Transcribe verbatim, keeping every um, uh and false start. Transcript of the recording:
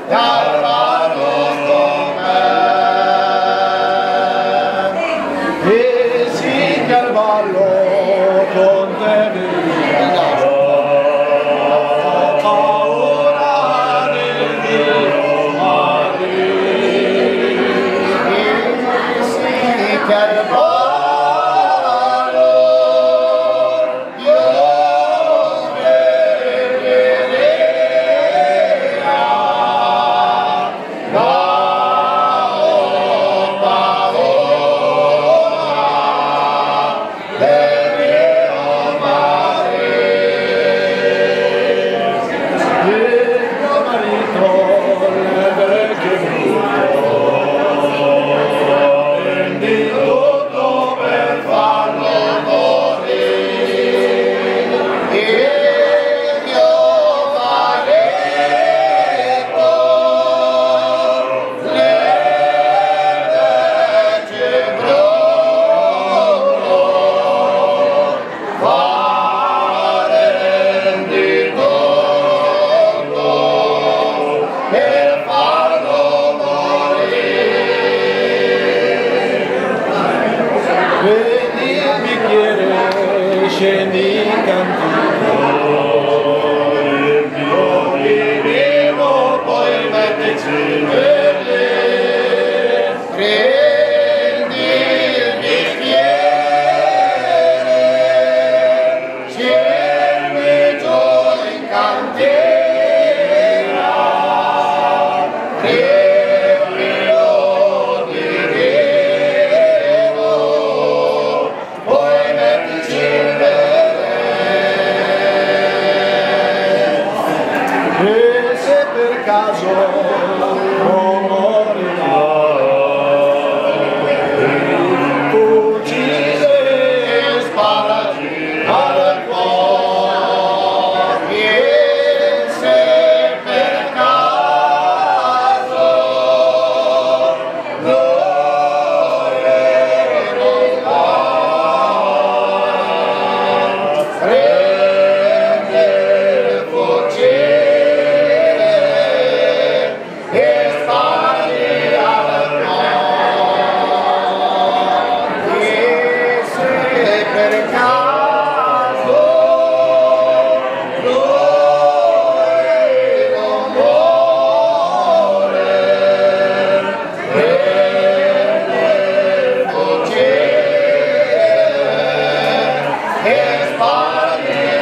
Calvario con me. E sì, Calvario con te vivrà. Paura del mio mare. E sì, Calvario. Prendi il bicchiere, scendi in cantina, il mio vino, poi mettici per le. Prendi il bicchiere, scendi giù in cantina, e se per caso non morirà, uccide e sparati al cuore. E se per caso morirà, prende il fucile e spari al cuore. E se per caso lui non muore, prende il fucile e spari